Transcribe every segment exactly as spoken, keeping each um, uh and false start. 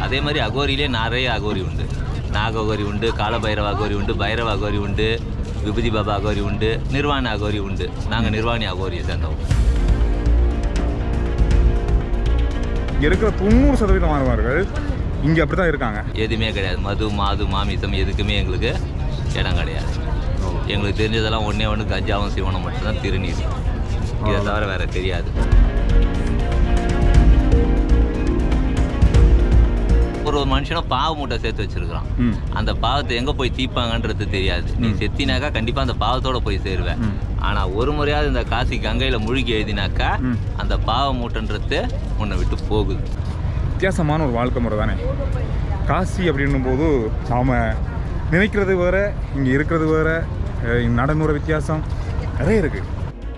அதே மாதிரி அகோரியிலே நிறைய அகோரி உண்டு. நாக அகோரி உண்டு, காலபைரவ அகோரி உண்டு, பைரவ அகோரி உண்டு, விபூதி பாபா அகோரி உண்டு, நிர்வாண அகோரி உண்டு. நாங்கள் நிர்வாணி அகோரியை சேர்ந்தோம். இங்கே இருக்கிற தொண்ணூறு சதவீதமானவர்கள் இங்கே அப்படி தான் இருக்காங்க. எதுவுமே கிடையாது. மது மாது மாமிசம் எதுக்குமே எங்களுக்கு இடம் கிடையாது. எங்களுக்கு தெரிஞ்சதெல்லாம் ஒன்றே ஒன்று கஞ்சாவும் சிவனம் மட்டும்தான் திருநீர். இதை தவிர வேறு தெரியாது. ஒரு ஒரு மனுஷனும் பாவ மூட்டை சேர்த்து வச்சிருக்கிறான். அந்த பாவத்தை எங்கே போய் தீப்பாங்கன்றது தெரியாது. நீ செத்தினாக்கா கண்டிப்பாக அந்த பாவத்தோட போய் சேருவேன். ஆனால் ஒரு முறையாவது இந்த காசி கங்கையில் முழுகி எழுதினாக்கா அந்த பாவ மூட்டைன்றது உன்னை விட்டு போகுது. வித்தியாசமான ஒரு வாழ்க்கை முறை தானே காசி அப்படின்னும் போது. நாம் நினைக்கிறது வேறு, இங்கே இருக்கிறது வேறு, நடைமுறை வித்தியாசம் நிறைய இருக்குது.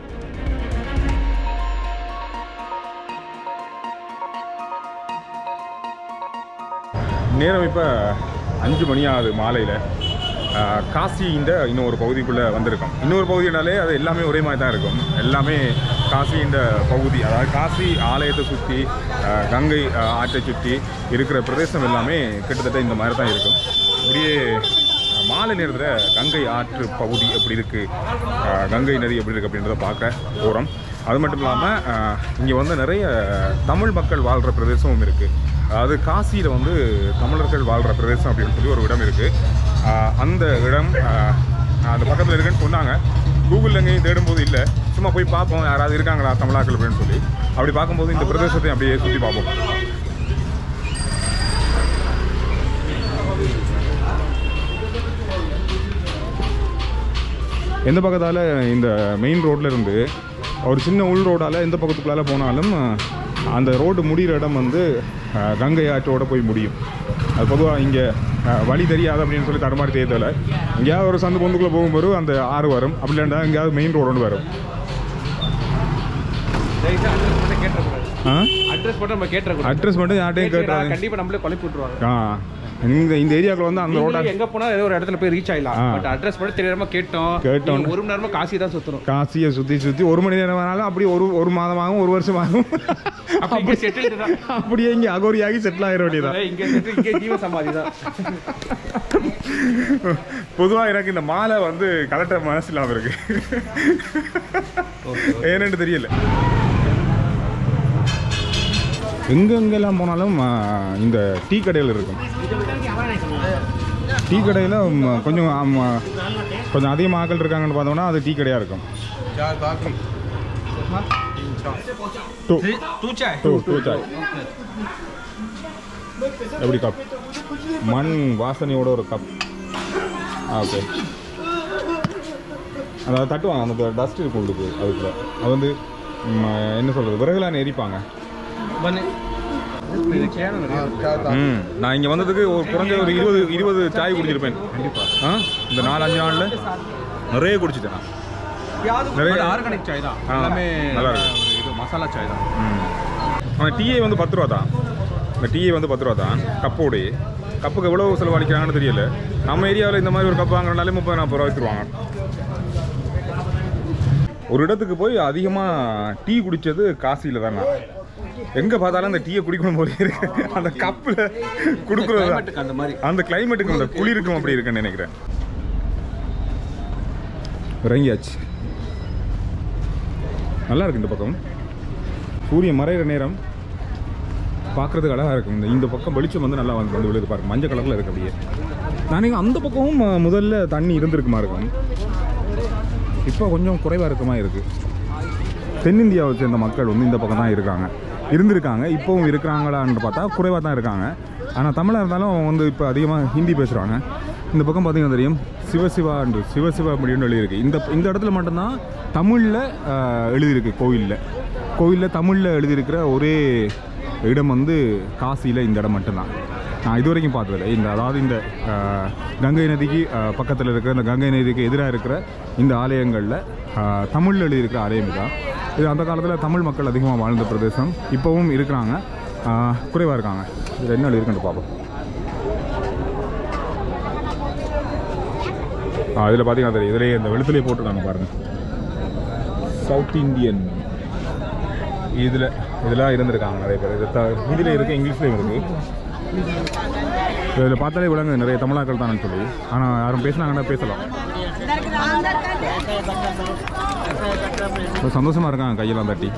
நேரம் இப்போ அஞ்சு மணி ஆகுது மாலையில். காசின்ற இன்னொரு பகுதிக்குள்ளே வந்திருக்கோம். இன்னொரு பகுதினாலே அது எல்லாமே ஒரே மாதிரி தான் இருக்கும். எல்லாமே காசின்ற பகுதி, அதாவது காசி ஆலயத்தை சுற்றி கங்கை ஆற்றை சுற்றி இருக்கிற பிரதேசம் எல்லாமே கிட்டத்தட்ட இந்த மாதிரி தான் இருக்கும். இப்படியே மாலை நேரத்தில் கங்கை ஆற்று பகுதி எப்படி இருக்குது, கங்கை நதி எப்படி இருக்குது அப்படின்றத பார்க்க போகிறோம். அது மட்டும் இல்லாமல் இங்கே வந்து நிறைய தமிழ் மக்கள் வாழ்கிற பிரதேசமும் இருக்குது. அதாவது காசியில் வந்து தமிழர்கள் வாழ்கிற பிரதேசம் அப்படின்னு சொல்லி ஒரு இடம் இருக்குது. அந்த இடம் அந்த பக்கத்தில் இருக்குன்னு சொன்னாங்க. கூகுளில் எங்கேயும் தேடும்போது இல்லை, சும்மா போய் பார்ப்போம் யாராவது இருக்காங்களா தமிழாக்கள் அப்படின்னு சொல்லி. அப்படி பார்க்கும்போது இந்த பிரதேசத்தை அப்படியே சுற்றி பார்ப்போம். எந்த பக்கத்தால் இந்த மெயின் ரோட்டில் இருந்து ஒரு சின்ன உள் ரோடால் எந்த பக்கத்துக்குள்ளால போனாலும் அந்த ரோடு முடிகிற இடம் வந்து கங்கை ஆற்றோடு போய் முடியும். அது பொதுவாக இங்கே வழி தெரியாது அப்படின்னு சொல்லி தடுமாறி தேர்தலை எங்கேயாவது ஒரு சந்து பொந்துக்குள்ளே போகும்போது அந்த ஆறு வரும். அப்படி இல்லைன்னா எங்கேயாவது மெயின் ரோடு ஒன்று வரும். அட்ரஸ் மட்டும் யார்ட்டையும் கேட்டாங்க கண்டிப்பாக நம்மளே கொலை போட்டுருவாங்க. ஆ இந்த இந்த ஏரியாக்குள்ள வந்து அந்த ரோட எங்க போனா ஏதோ ஒரு இடத்துல போய் ரீச் ஆயிடலாம். பட் அட்ரஸ் மட்டும் தெரியாம கேட்டோம் கேட்டோம் ஒரு மணி நேரமா காசி தான் சுத்தணும். காசியை சுற்றி சுற்றி ஒரு மணி நேரம் ஆனாலும் அப்படி ஒரு ஒரு மாதமாகும், ஒரு வருஷம் ஆகும். அப்படி செட்டில் தான். அப்படியே இங்கே அகோரியாகி செட்டில் ஆகிட வேண்டியதான். இங்கே இங்கே ஜீவ சமாதி தான். பொதுவாக எனக்கு இந்த மாலை வந்து கலெக்டர் மனசு இல்லாமல் இருக்கு. ஏன்னு தெரியல. எங்கெங்கெல்லாம் போனாலும் இந்த டீ கடையில் இருக்கும். டீ கடையில் கொஞ்சம் கொஞ்சம் அதிகமாக ஆட்கள் இருக்காங்கன்னு பார்த்தோம்னா அது டீ கடையாக இருக்கும். எப்படி கப் மண் வாசனையோட ஒரு கப். ஓகே, அதாவது தட்டுவாங்க. அந்த டஸ்ட் இருக்கும் உங்களுக்கு. அதுக்குள்ள அது வந்து என்ன சொல்கிறது, விறகுலான்னு எரிப்பாங்க. நான் இங்கே வந்ததுக்கு ஒரு குறைஞ்ச ஒரு இருபது இருபது சாய் குடிச்சிருப்பேன் கண்டிப்பாக. இந்த நாலு அஞ்சு நாளில் நிறைய குடிச்சிட்டேன். நிறைய ஆர்கானிக் சாய் தான், எல்லாமே நல்லா இருக்கும். இது மசாலா சாய் தான். ஆனால் டீயே வந்து பத்து ரூபா தான். இந்த டீயே வந்து பத்து ரூபா தான் கப்போடைய. கப்புக்கு எவ்வளோ செலவழிக்கிறாங்கன்னு தெரியல. நம்ம ஏரியாவில் இந்த மாதிரி ஒரு கப்பு வாங்கினாலே முப்பது நாற்பது ரூபா வச்சுருவாங்க. ஒரு இடத்துக்கு போய் அதிகமாக டீ குடித்தது காசியில் தானே. எங்கே பார்த்தாலும் அந்த டீயை குடிக்கணும் போல இருக்கு. அந்த கப்பில் கொடுக்குறது அந்த மாதிரி அந்த கிளைமேட்டுக்கு அந்த குளிருக்கும் அப்படி இருக்குன்னு நினைக்கிறேன். இறங்கியாச்சு. நல்லா இருக்கு. இந்த பக்கம் சூரியன் மறைகிற நேரம் பார்க்குறதுக்கு அழகாக இருக்கும். இந்த இந்த பக்கம் வெளிச்சம் வந்து நல்லா வந்து வந்து விழுது பாருங்க. மஞ்சள் கலரில் இருக்கு அப்படியே. நானே அந்த பக்கமும் முதல்ல தண்ணி இருந்திருக்குமா இருக்கும். இப்போ கொஞ்சம் குறைவாக இருக்குமா இருக்குது. தென்னிந்தியாவை சேர்ந்த மக்கள் வந்து இந்த பக்கம் தான் இருக்காங்க, இருந்திருக்காங்க. இப்போவும் இருக்கிறாங்களான்னு பார்த்தா குறைவாக தான் இருக்காங்க. ஆனால் தமிழாக இருந்தாலும் அவங்க வந்து இப்போ அதிகமாக ஹிந்தி பேசுகிறாங்க. இந்த பக்கம் பார்த்தீங்கன்னா தெரியும் சிவசிவான்று சிவசிவா அப்படின்னு எழுதியிருக்கு. இந்த இந்த இடத்துல மட்டும்தான் தமிழில் எழுதியிருக்கு. கோயிலில் கோயிலில் தமிழில் எழுதியிருக்கிற ஒரே இடம் வந்து காசியில் இந்த இடம் மட்டும்தான். நான் இது வரைக்கும் பார்த்ததில்லை. இந்த அதாவது இந்த கங்கை நதிக்கு பக்கத்தில் இருக்கிற இந்த கங்கை நதிக்கு எதிராக இருக்கிற இந்த ஆலயங்களில் தமிழில் எழுதியிருக்கிற ஆலயம் தான் இது. அந்த காலத்தில் தமிழ் மக்கள் அதிகமாக வாழ்ந்த பிரதேசம். இப்போவும் இருக்கிறாங்க, குறைவாக இருக்காங்க. இதில் என்ன எழுதியிருக்குன்னு பார்ப்போம். இதில் பார்த்தீங்கன்னா தெரியும், இதிலே இந்த வெளுத்துலேயே போட்டிருக்காங்க பாருங்கள். சவுத் இந்தியன் இதில் இதெல்லாம் இருந்திருக்காங்க நிறைய பேர். இது த இதில் இருக்குது, இங்கிலீஷ்லேயும் இருக்குது. இதில் பார்த்தாலே விளங்குது நிறைய தமிழாக்கள் தானே சொல்லி. ஆனால் யாரும் பேசினாங்கன்னா பேசலாம். சந்தோஷமாக இருக்காங்க கையெல்லாம் தட்டி.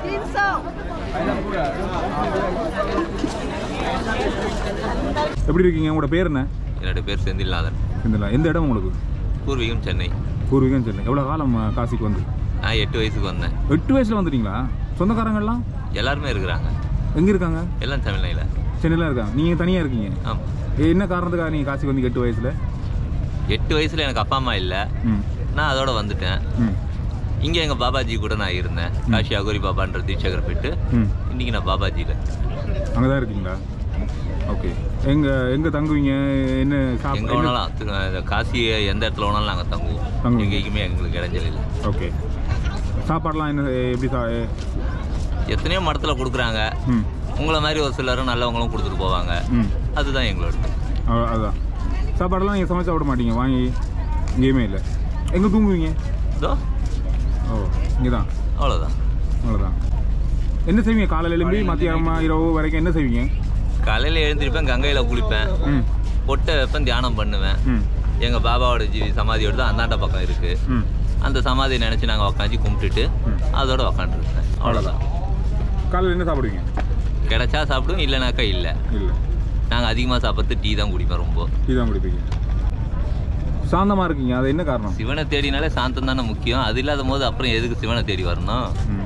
எப்படி இருக்கீங்க? உங்களோட பேர் என்ன? என்னோட பேர் செந்தில்நாதன். செந்தில்நாதன். எந்த இடம் உங்களுக்கு? பூர்வீகம் சென்னை. பூர்வீகம் சென்னை. எவ்வளோ காலம் காசிக்கு வந்து? நான் எட்டு வயசுக்கு வந்தேன். எட்டு வயசில் வந்துட்டீங்களா? சொந்தக்காரங்கள்லாம் எல்லாருமே இருக்கிறாங்க. எங்கே இருக்காங்க? எல்லாம் தமிழ்நாட்டில். சென்னையில் இருக்காங்க. நீங்கள் தனியாக இருக்கீங்க? ஆமாம். என்ன காரணத்துக்காக நீங்கள் காசிக்கு வந்து எட்டு வயசில்? எட்டு வயசில் எனக்கு அப்பா அம்மா இல்லை, நான் அதோட வந்துட்டேன். இங்கே எங்கள் பாபாஜி கூட நான் இருந்தேன். காஷி அகோரி பாபான்ற தீட்சகரை போயிட்டு இன்னைக்கு நான் பாபாஜியில். அங்கே தான் இருக்கீங்களா? ஓகே. எங்கே எங்கே தங்குவீங்க? என்ன எங்கே வேணாலும் காசி எந்த இடத்துல வேணாலும் நாங்கள் தங்குவோம். எங்கேயுமே எங்களுக்கு இடைஞ்சல் இல்லை. ஓகே. சாப்பாடெலாம் என்ன எப்படி? சா எத்தனையோ மடத்தில் கொடுக்குறாங்க. உங்களை மாதிரி ஒரு சிலரும் நல்லவங்களும் கொடுத்துட்டு போவாங்க. அதுதான் எங்களோட. அதுதான் சாப்பாடெல்லாம் நீங்கள் சமைச்சு சாப்பிட மாட்டீங்க, வாங்கி எங்கேயுமே இல்லை. எங்கே தூங்குவீங்க? இதோ ஓ இங்கே தான். அவ்வளோதான். அவ்வளோதான். என்ன செய்வீங்க காலையில் எழும்பி மத்தியானமா இரவு வரைக்கும் என்ன செய்வீங்க? காலையில் எழுந்திருப்பேன், கங்கையில் குளிப்பேன், பொட்டை வைப்பேன், தியானம் பண்ணுவேன். எங்கள் பாபாவோட ஜீவி சமாதியோட தான் அந்தாண்ட பக்கம் இருக்குது. அந்த சமாதியை நினச்சி நாங்கள் உக்காந்து கும்பிட்டுட்டு அதோட உக்காந்துருப்பேன். அவ்வளோதான். காலையில் என்ன சாப்பிடுவீங்க? கிடைச்சா சாப்பிடுவோம், இல்லைனாக்கா இல்லை. இல்லை. நாங்கள் அதிகமாக சாப்பிட்றது டீ தான் குடிப்போம். ரொம்ப டீ தான் குடிப்பீங்க. சாந்தமாக இருக்கீங்க, அது என்ன காரணம்? சிவனை தேடினாலே சாந்தம் தானே முக்கியம். அது இல்லாத போது அப்புறம் எதுக்கு சிவனை தேடி வரணும்?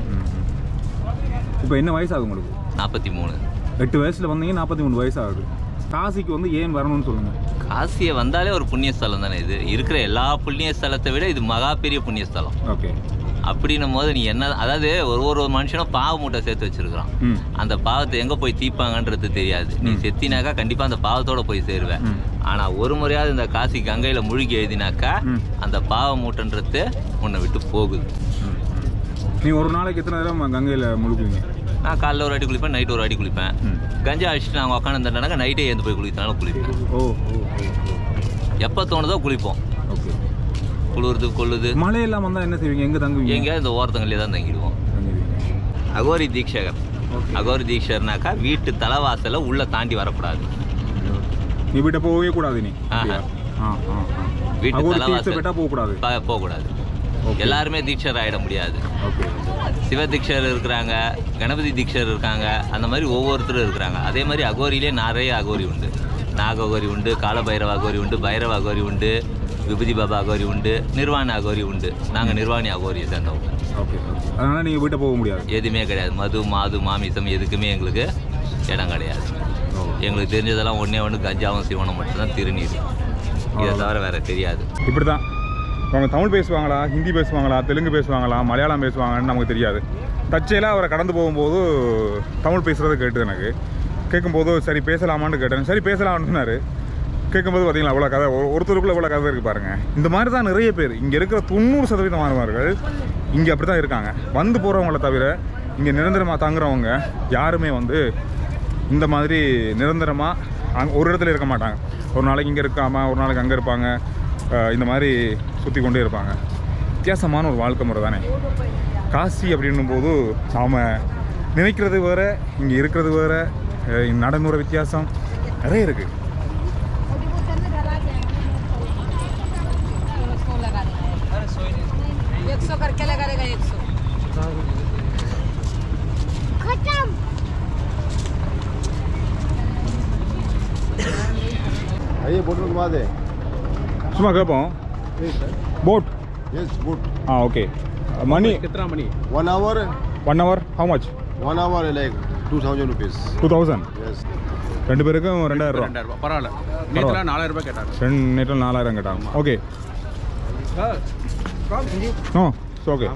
இப்போ என்ன வயசாகுது உங்களுக்கு? நாற்பத்தி மூணு. எட்டு வயசில் வந்தீங்க, நாற்பத்தி மூணு வயசு ஆகுது. காசிக்கு வந்து ஏன் வரணும்னு சொல்லுங்கள். காசியை வந்தாலே ஒரு புண்ணியஸ்தலம் தானே. இது இருக்கிற எல்லா புண்ணிய ஸ்தலத்தை விட இது மகா பெரிய புண்ணியஸ்தலம். ஓகே. அப்படின்னும் போது நீ என்ன, அதாவது ஒரு ஒரு மனுஷனும் பாவ மூட்டை சேர்த்து வச்சிருக்கிறான். அந்த பாவத்தை எங்கே போய் தீப்பாங்கன்றது தெரியாது. நீ செத்தினாக்கா கண்டிப்பாக அந்த பாவத்தோட போய் சேருவேன். ஆனால் ஒரு முறையாவது இந்த காசி கங்கையில் முழுகி எழுதினாக்கா அந்த பாவ மூட்டைன்றது உன்னை விட்டு போகுது. நீ ஒரு நாளைக்கு எத்தனை நேரம் கங்கையில் முழுகுவீங்க? நான் காலைல ஒரு அடி குளிப்பேன், நைட்டு ஒரு அடி குளிப்பேன். கஞ்சா அடிச்சுட்டு நாங்கள் உட்காந்துருந்தோம்னாக்கா நைட்டே எழுந்து போய் குளித்தாலும் குளிப்பேன். ஓ எப்போ தோணுதோ குளிப்போம். ஓகே. குளிர்து கொள்ளுது. மழையெல்லாம் வந்தால் என்ன செய்வீங்க? எங்கே தங்குவீங்க? எங்கேயாவது இந்த ஓரத்தங்களே தான் தங்கிடுவோம். அகோரி தீட்சகர். அகோரி தீட்சகர்னாக்கா வீட்டு தலைவாசலை உள்ளே தாண்டி வரக்கூடாது. நீ வீட்டை போகவே கூடாது. நீ வீட்டு தலைவாசல் போகக்கூடாது. போகக்கூடாது. எல்லாருமே தீட்சர் ஆகிட முடியாது. சிவ தீட்சர் இருக்கிறாங்க, கணபதி தீட்சர் இருக்காங்க, அந்த மாதிரி ஒவ்வொருத்தரும் இருக்கிறாங்க. அதே மாதிரி அகோரியிலே நிறைய அகோரி உண்டு. நாக அகோரி உண்டு, காலபைரவ அகோரி உண்டு, பைரவ அகோரி உண்டு, விபூதி பாபா அகோரி உண்டு, நிர்வாண அகோரி உண்டு. நாங்கள் நிர்வாணி அகோரியை சேர்ந்தவங்க. ஓகே. அதனால் நீங்கள் வீட்டை போக முடியாது. எதுவுமே கிடையாது. மது மாது மாமிசம் எதுக்குமே எங்களுக்கு இடம் கிடையாது. எங்களுக்கு தெரிஞ்சதெல்லாம் ஒன்றே ஒன்று கஞ்சாவும் சிவனும் மட்டும்தான் திருநீர். இதை தவிர வேறு தெரியாது. இப்படி தான் அவங்க தமிழ் பேசுவாங்களா, ஹிந்தி பேசுவாங்களா, தெலுங்கு பேசுவாங்களா, மலையாளம் பேசுவாங்கன்னு நமக்கு தெரியாது. தற்செயலாக அவரை கடந்து போகும்போது தமிழ் பேசுகிறத கேட்டு எனக்கு கேட்கும்போது சரி பேசலாமான்னு கேட்டேன். சரி பேசலாம்னு சொன்னார். கேட்கும்போது பார்த்தீங்களா அவ்வளோ கதை, ஒருத்தருக்குள்ளே இவ்வளோ கதை இருக்குது பாருங்கள். இந்த மாதிரி தான் நிறைய பேர் இங்கே இருக்கிற தொண்ணூறு சதவீதம் மாணவர்கள் இங்கே அப்படி தான் இருக்காங்க. வந்து போகிறவங்கள தவிர இங்கே நிரந்தரமாக தங்குறவங்க யாருமே வந்து இந்த மாதிரி நிரந்தரமாக அங்கே ஒரு இடத்துல இருக்க மாட்டாங்க. ஒரு நாளைக்கு இங்கே இருக்காமல் ஒரு நாளைக்கு அங்கே இருப்பாங்க. இந்த மாதிரி சுற்றி கொண்டே இருப்பாங்க. வித்தியாசமான ஒரு வாழ்க்கை முறை தானே காசி அப்படின்னும் போது. நாம் நினைக்கிறது வேறு, இங்கே இருக்கிறது வேறு, நடைமுறை வித்தியாசம் நிறைய இருக்குது. சும்மா கேட்போம். போட்? Yes boat. ஆ ஓகே. மணி कितना money? one hour. one hour how much? one hour like two thousand rupees. two thousand. Yes. ரெண்டு பேருக்கும் ரெண்டாயிரம் ரூபா. ரெண்டாயிரம் ரூபாய். பரவாயில்ல. நேற்றுல நாலாயிரம் ரூபாய் கேட்டாங்க. ரெண்டு நேற்றில் நாலாயிரம் கேட்டாங்க. ஓகே. Oh okay.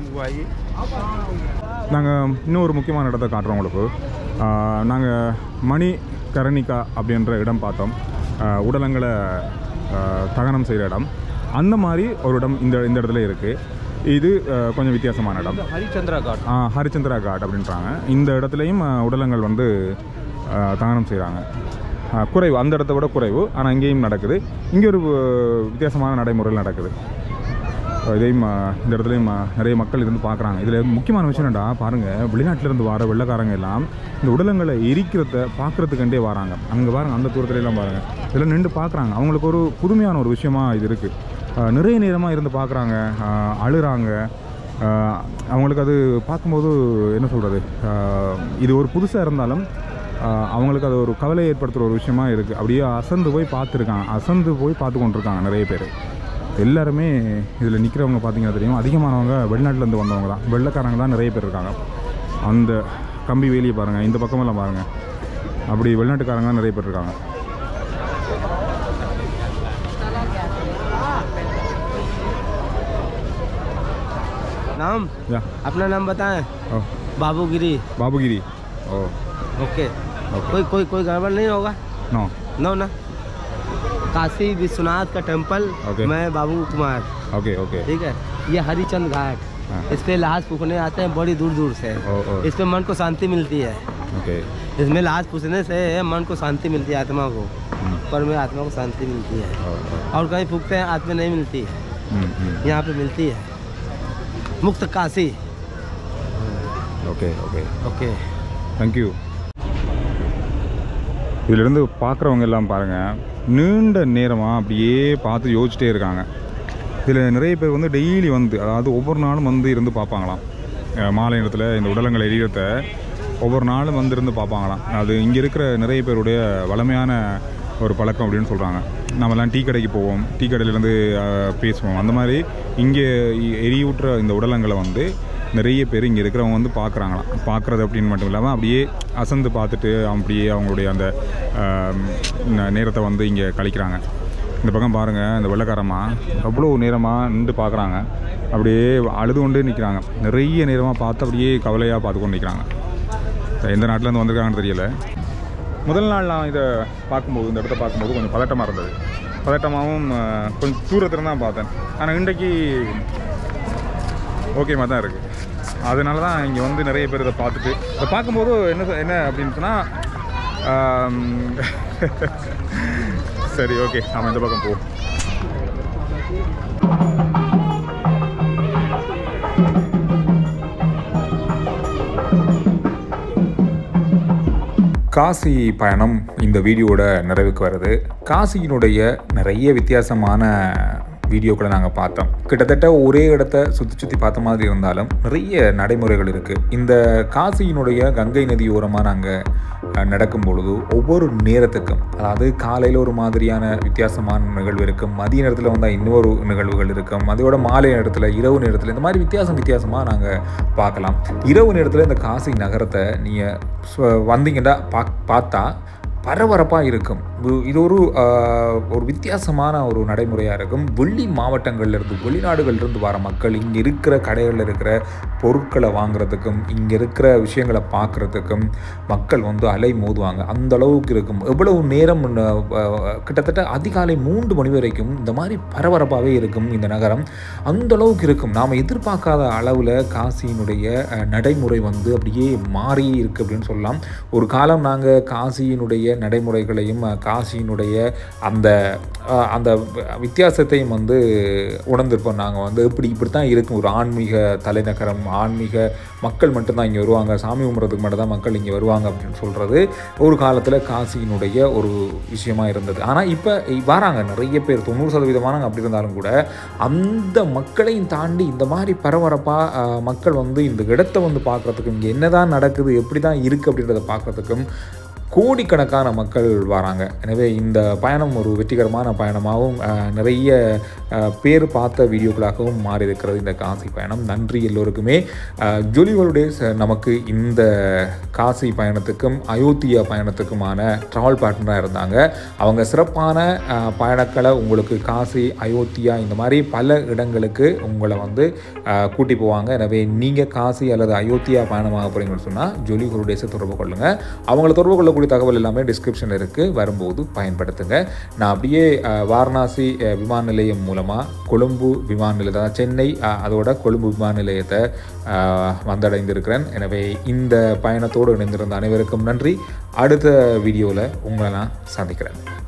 நாங்கள் இன்னும் ஒரு முக்கியமான இடத்த காட்டுறோம் உங்களுக்கு. நாங்கள் மணி கரணிகா அப்படின்ற இடம் பார்த்தோம். உடலங்களை தகனம் செய்கிற இடம். அந்த மாதிரி ஒரு இடம் இந்த இந்த இடத்துல இருக்குது. இது கொஞ்சம் வித்தியாசமான இடம். ஹரிச்சந்திரா காட். ஆ ஹரிச்சந்திரா காட் அப்படின்றாங்க. இந்த இடத்துலையும் உடலங்கள் வந்து தகனம் செய்கிறாங்க. குறைவு, அந்த இடத்த விட குறைவு. ஆனால் இங்கேயும் நடக்குது. இங்கே ஒரு வித்தியாசமான நடைமுறையில் நடக்குது. இதையும் இந்த இடத்துலையும் நிறைய மக்கள் இருந்து பார்க்குறாங்க. இதில் முக்கியமான விஷயம் என்னடா பாருங்கள், வெளிநாட்டிலேருந்து வர வெள்ளைக்காரங்க எல்லாம் இந்த உடலங்களை எரிக்கிறத பார்க்குறதுக்கண்டே வராங்க. அங்கே பாருங்கள், அந்த தூரத்துலலாம் பாருங்கள், இதில் நின்று பார்க்குறாங்க. அவங்களுக்கு ஒரு புதுமையான ஒரு விஷயமா இது இருக்குது. நிறைய நேரமாக இருந்து பார்க்குறாங்க, அழுகிறாங்க. அவங்களுக்கு அது பார்க்கும்போது என்ன சொல்கிறது, இது ஒரு புதுசாக இருந்தாலும் அவங்களுக்கு அது ஒரு கவலை ஏற்படுத்துகிற ஒரு விஷயமா இருக்குது. அப்படியே அசந்து போய் பார்த்துருக்காங்க, அசந்து போய் பார்த்து கொண்டிருக்காங்க நிறைய பேர். எல்லாருமே இதில் நிற்கிறவங்க பார்த்தீங்கன்னா தெரியும், அதிகமானவங்க வெளிநாட்டிலேருந்து வந்தவங்க தான், வெள்ளைக்காரங்க தான் நிறைய பேர் இருக்காங்க. அந்த கம்பி வேலியை பாருங்கள், இந்த பக்கமெல்லாம் பாருங்கள், அப்படி வெளிநாட்டுக்காரங்க தான் நிறைய பேர் இருக்காங்க. नाम या अपना नाम बताएं। बाबूगिरी। बाबूगिरी। ओ ओके, कोई कोई कोई गड़बड़ नहीं होगा? नो नो ना। काशी विश्वनाथ का टेम्पल। मैं बाबू कुमार। ओके ओके ठीक है। ये हरिचंद घाट, इस पे लाश फूकने आते हैं बड़ी दूर दूर से। ओ, ओ। इस पे मन को शांति मिलती है। ओके। इसमें लाश फूकने से मन को शांति मिलती है, आत्मा को, पर में आत्मा को शांति मिलती है। और कहीं फूकते हैं आत्मा नहीं मिलती है, यहाँ पे मिलती है। मुक्त Kashi. Okay okay okay, thank you. இதிலிருந்து பார்க்குறவங்க எல்லாம் பாருங்கள், நீண்ட நேரமாக அப்படியே பார்த்து யோசிச்சிட்டே இருக்காங்க. இதில் நிறைய பேர் வந்து டெய்லி வந்து, அதாவது ஒவ்வொரு நாளும் வந்து இருந்து பார்ப்பாங்களாம். மாலை நேரத்தில் இந்த உடலங்கள் எரியத்தை ஒவ்வொரு நாளும் வந்து இருந்து பார்ப்பாங்களாம். அது இங்கே இருக்கிற நிறைய பேருடைய வளமையான ஒரு பழக்கம் அப்படின்னு சொல்கிறாங்க. நம்மலாம் டீ கடைக்கு போவோம், டீ கடையிலேருந்து பேசுவோம். அந்த மாதிரி இங்கே எரியூட்டுற இந்த உடலங்களை வந்து நிறைய பேர் இங்கே இருக்கிறவங்க வந்து பார்க்குறாங்களாம். பார்க்குறது அப்படின்னு மட்டும் இல்லாமல் அப்படியே அசந்து பார்த்துட்டு அப்படியே அவங்களுடைய அந்த நேரத்தை வந்து இங்கே கழிக்கிறாங்க. இந்த பக்கம் பாருங்கள், இந்த வெள்ளைக்காரமாக அவ்வளோ நேரமாக நின்று பார்க்குறாங்க, அப்படியே அழுது கொண்டே நிற்கிறாங்க. நிறைய நேரமாக பார்த்து அப்படியே கவலையாக பார்த்து கொண்டு நிற்கிறாங்க. எந்த நாட்டிலேருந்து வந்திருக்காங்கன்னு தெரியல. முதல் நாள் நான் இதை பார்க்கும்போது, இந்த இடத்த பார்க்கும்போது கொஞ்சம் பதட்டமாக இருந்தது. பதட்டமாகவும் கொஞ்சம் தூரத்தில் தான் பார்த்தேன். ஆனால் இன்றைக்கு ஓகேமா தான் இருக்குது. அதனால தான் இங்கே வந்து நிறைய பேர் இதை பார்த்துட்டு, இதை பார்க்கும்போது என்ன என்ன அப்படின்னு சொன்னால், சரி ஓகே நம்ம இந்த பக்கம் போவோம். காசி பயணம் இந்த வீடியோவோட நிறைவுக்கு வருது. காசியினுடைய நிறைய வித்தியாசமான வீடியோக்களை நாங்கள் பார்த்தோம். கிட்டத்தட்ட ஒரே இடத்த சுற்றி சுற்றி பார்த்த மாதிரி இருந்தாலும் நிறைய நடைமுறைகள் இருக்குது. இந்த காசியினுடைய கங்கை நதியோரமாக நாங்கள் நடக்கும் பொழுது ஒவ்வொரு நேரத்துக்கும், அதாவது காலையில் ஒரு மாதிரியான வித்தியாசமான நிகழ்வு இருக்கும், மதிய நேரத்தில் வந்தால் இன்னொரு நிகழ்வுகள் இருக்கும், அதோட மாலை நேரத்தில், இரவு நேரத்தில், இந்த மாதிரி வித்தியாசம் வித்தியாசமாக நாங்கள் பார்க்கலாம். இரவு நேரத்தில் இந்த காசி நகரத்தை நீங்கள் வந்தீங்கன்னா பா பார்த்தா பரபரப்பாக இருக்கும். இது ஒரு ஒரு வித்தியாசமான ஒரு நடைமுறையாக இருக்கும். வெளி மாவட்டங்கள்லேருந்து, வெளிநாடுகள்லேருந்து வர மக்கள் இங்கே இருக்கிற கடைகளில் இருக்கிற பொருட்களை வாங்குறதுக்கும், இங்கே இருக்கிற விஷயங்களை பார்க்குறதுக்கும் மக்கள் வந்து அலை மோதுவாங்க. அந்த அளவுக்கு இருக்கும். எவ்வளவு நேரம், கிட்டத்தட்ட அதிகாலை மூன்று மணி வரைக்கும் இந்த மாதிரி பரபரப்பாகவே இருக்கும் இந்த நகரம். அந்த அளவுக்கு இருக்கும். நாம் எதிர்பார்க்காத அளவில் காசியினுடைய நடைமுறை வந்து அப்படியே மாறி இருக்குது அப்படின்னு சொல்லலாம். ஒரு காலம் நாங்கள் காசியினுடைய நடைமுறைகளையும் காசியினுடைய அந்த அந்த வித்தியாசத்தையும் வந்து உணர்ந்திருப்போம். நாங்கள் வந்து இப்படி இப்படி தான் இருக்கும் ஒரு ஆன்மீக தலைநகரம், ஆன்மீக மக்கள் மட்டும்தான் இங்கே வருவாங்க, சாமி கும்பிட்றதுக்கு மட்டும்தான் மக்கள் இங்கே வருவாங்க அப்படின்னு சொல்கிறது ஒரு காலத்தில் காசியினுடைய ஒரு விஷயமா இருந்தது. ஆனால் இப்போ வராங்க நிறைய பேர், தொண்ணூறு சதவீதமானவங்க அப்படி இருந்தாலும் கூட அந்த மக்களையும் தாண்டி இந்த மாதிரி பரபரப்பாக மக்கள் வந்து இந்த இடத்த வந்து பார்க்குறதுக்கும், இங்கே என்ன தான் நடக்குது, எப்படி தான் இருக்குது அப்படின்றத பார்க்குறதுக்கும் கோடிக்கணக்கான மக்கள் வராங்க. எனவே இந்த பயணம் ஒரு வெற்றிகரமான பயணமாகவும் நிறைய பேர் பார்த்த வீடியோக்களாகவும் மாறி இருக்கிறது இந்த காசி பயணம். நன்றி எல்லோருக்குமே. ஜொலி ஹாலிடேஸ் நமக்கு இந்த காசி பயணத்துக்கும் அயோத்தியா பயணத்துக்குமான ட்ராவல் பார்ட்னராக இருந்தாங்க. அவங்க சிறப்பான பயணக்களை உங்களுக்கு காசி, அயோத்தியா இந்த மாதிரி பல இடங்களுக்கு உங்களை வந்து கூட்டி போவாங்க. எனவே நீங்கள் காசி அல்லது அயோத்தியா பயணமாக போகிறீங்கன்னு சொன்னால் ஜொலி ஹாலிடேஸை தொடர்பு கொள்ளுங்கள். அவங்கள தொடர்பு கொள்ள கூடிய தகவல் எல்லாமே டிஸ்கிரிப்ஷனில் இருக்குது, வரும்போது பயன்படுத்துங்க. நான் அப்படியே வாரணாசி விமான நிலையம் மூலமாக கொழும்பு விமான நிலையத்தை, சென்னை அதோட கொழும்பு விமான நிலையத்தை வந்தடைந்திருக்கிறேன். எனவே இந்த பயணத்தோடு இணைந்திருந்த அனைவருக்கும் நன்றி. அடுத்த வீடியோவில் உங்களை நான் சந்திக்கிறேன்.